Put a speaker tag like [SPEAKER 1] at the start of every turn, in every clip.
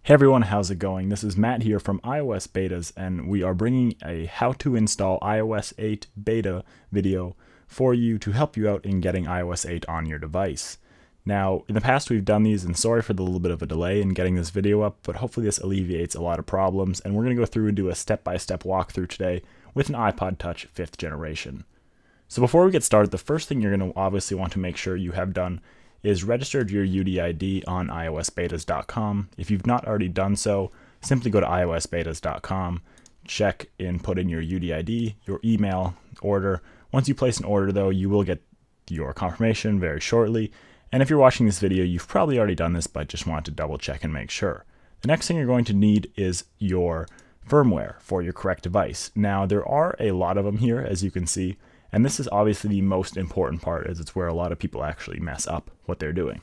[SPEAKER 1] Hey everyone, how's it going? This is Matt here from iOS Betas, and we are bringing a how to install iOS 8 beta video for you to help you out in getting iOS 8 on your device. Now, in the past we've done these, and sorry for the little bit of a delay in getting this video up, but hopefully this alleviates a lot of problems, and we're going to go through and do a step-by-step walkthrough today with an iPod Touch 5th generation. So before we get started, the first thing you're going to obviously want to make sure you have done is registered your UDID on iOSbetas.com. If you've not already done so, simply go to iOSbetas.com, check and put in your UDID, your email, order. Once you place an order though, you will get your confirmation very shortly. And if you're watching this video, you've probably already done this, but just want to double check and make sure. The next thing you're going to need is your firmware for your correct device. Now, there are a lot of them here, as you can see, and this is obviously the most important part, as it's where a lot of people actually mess up what they're doing.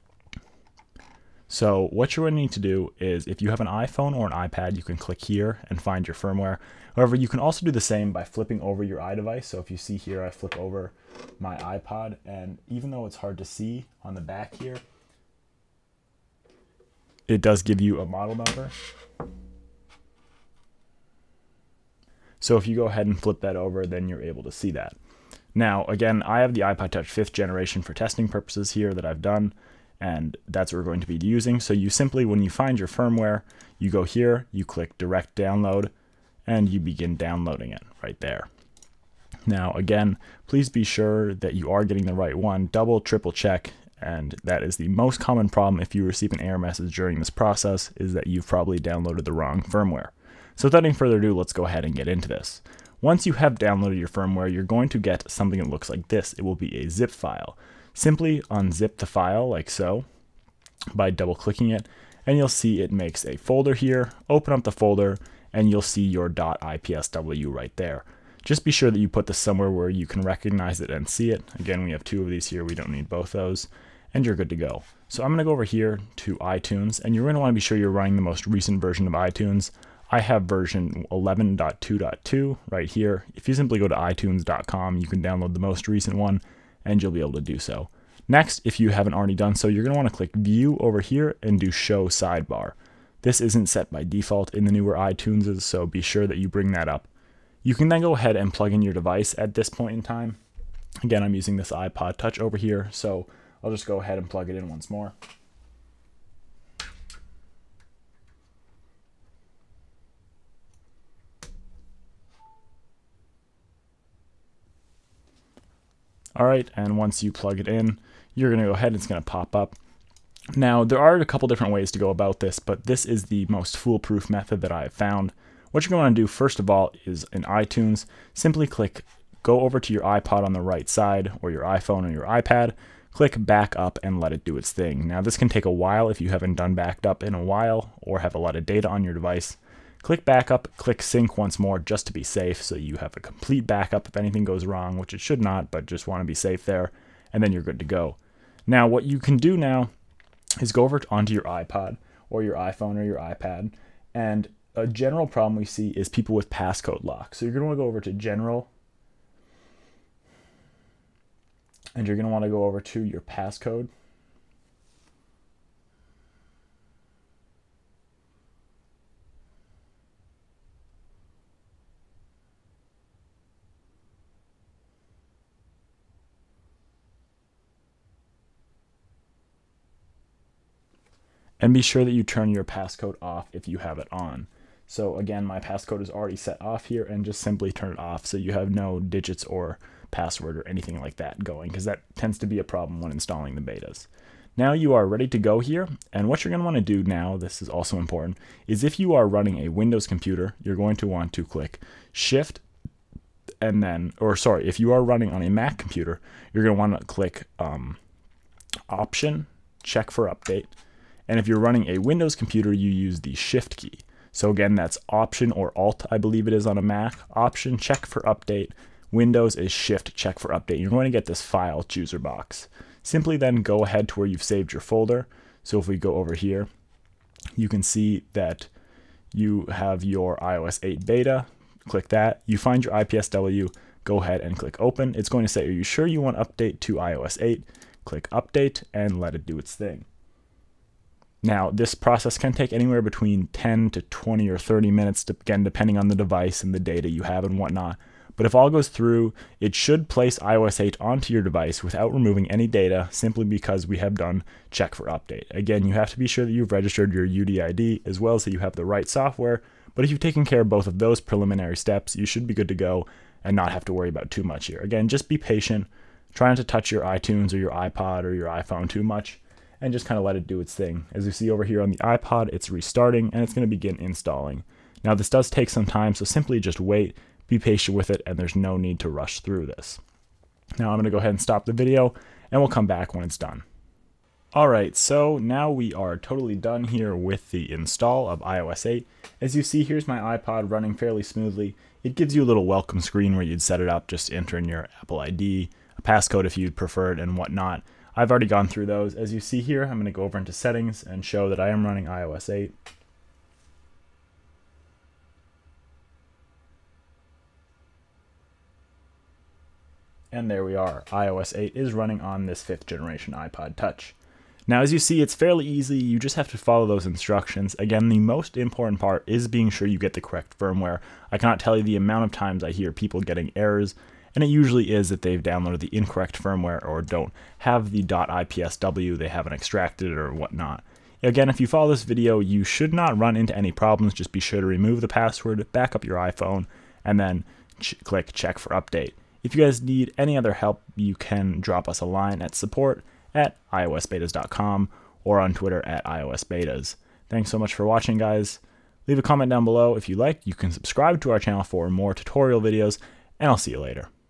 [SPEAKER 1] So what you're going to need to do is, if you have an iPhone or an iPad, you can click here and find your firmware. However, you can also do the same by flipping over your iDevice. So if you see here, I flip over my iPod, and even though it's hard to see on the back here, it does give you a model number. So if you go ahead and flip that over, then you're able to see that. Now, again, I have the iPod Touch 5th generation for testing purposes here that I've done, and that's what we're going to be using. So you simply, when you find your firmware, you go here, you click direct download, and you begin downloading it right there. Now, again, please be sure that you are getting the right one. Double, triple check, and that is the most common problem if you receive an error message during this process, is that you've probably downloaded the wrong firmware. So without any further ado, let's go ahead and get into this. Once you have downloaded your firmware, you're going to get something that looks like this. It will be a zip file. Simply unzip the file like so by double clicking it, and you'll see it makes a folder here. Open up the folder and you'll see your .ipsw right there. Just be sure that you put this somewhere where you can recognize it and see it. Again, we have two of these here. We don't need both those, and you're good to go. So I'm going to go over here to iTunes, and you're going to want to be sure you're running the most recent version of iTunes. I have version 11.2.2 right here. If you simply go to itunes.com, you can download the most recent one, and you'll be able to do so. Next, if you haven't already done so, you're going to want to click View over here and do Show Sidebar. This isn't set by default in the newer iTunes, so be sure that you bring that up. You can then go ahead and plug in your device at this point in time. Again, I'm using this iPod Touch over here, so I'll just go ahead and plug it in once more. Alright, and once you plug it in, you're going to go ahead, it's going to pop up. Now, there are a couple different ways to go about this, but this is the most foolproof method that I have found. What you're going to want to do, first of all, is in iTunes, simply go over to your iPod on the right side, or your iPhone or your iPad, click back up and let it do its thing. Now, this can take a while if you haven't done backed up in a while, or have a lot of data on your device. Click backup, click sync once more just to be safe, so you have a complete backup if anything goes wrong, which it should not, but just want to be safe there, and then you're good to go. Now, what you can do now is go over onto your iPod or your iPhone or your iPad, and a general problem we see is people with passcode lock. So you're going to want to go over to General, and you're going to want to go over to your passcode. And be sure that you turn your passcode off if you have it on. So again, my passcode is already set off here, and just simply turn it off so you have no digits or password or anything like that going, because that tends to be a problem when installing the betas. Now you are ready to go here, and what you're going to want to do now, this is also important, is if you are running a Windows computer, you're going to want to click Shift, and then, or sorry, if you are running on a Mac computer, you're going to want to click Option, check for update. And if you're running a Windows computer, you use the Shift key. So again, that's Option or Alt, I believe it is on a Mac. Option, check for update. Windows is Shift, check for update. You're going to get this file chooser box. Simply then go ahead to where you've saved your folder. So if we go over here, you can see that you have your iOS 8 beta. Click that. You find your IPSW, go ahead and click Open. It's going to say, are you sure you want to update to iOS 8? Click Update and let it do its thing. Now, this process can take anywhere between 10 to 20 or 30 minutes, again, depending on the device and the data you have and whatnot. But if all goes through, it should place iOS 8 onto your device without removing any data, simply because we have done check for update. Again, you have to be sure that you've registered your UDID as well as that you have the right software. But if you've taken care of both of those preliminary steps, you should be good to go and not have to worry about too much here. Again, just be patient. Try not to touch your iTunes or your iPod or your iPhone too much, and just kind of let it do its thing. As you see over here on the iPod, it's restarting and it's going to begin installing. Now, this does take some time, so simply just wait, be patient with it, and there's no need to rush through this. Now I'm going to go ahead and stop the video, and we'll come back when it's done. Alright, so now we are totally done here with the install of iOS 8. As you see, here's my iPod running fairly smoothly. It gives you a little welcome screen where you'd set it up, just enter in your Apple ID, a passcode if you'd prefer it, and whatnot. I've already gone through those. As you see here, I'm going to go over into settings and show that I am running iOS 8. And there we are. iOS 8 is running on this 5th generation iPod Touch. Now, as you see, it's fairly easy. You just have to follow those instructions. Again, the most important part is being sure you get the correct firmware. I cannot tell you the amount of times I hear people getting errors, and it usually is that they've downloaded the incorrect firmware or don't have the .ipsw, they haven't extracted it or whatnot. Again, if you follow this video, you should not run into any problems. Just be sure to remove the password, back up your iPhone, and then click check for update. If you guys need any other help, you can drop us a line at support@iosbetas.com or on Twitter @iosbetas. Thanks so much for watching, guys. Leave a comment down below if you like. You can subscribe to our channel for more tutorial videos, and I'll see you later.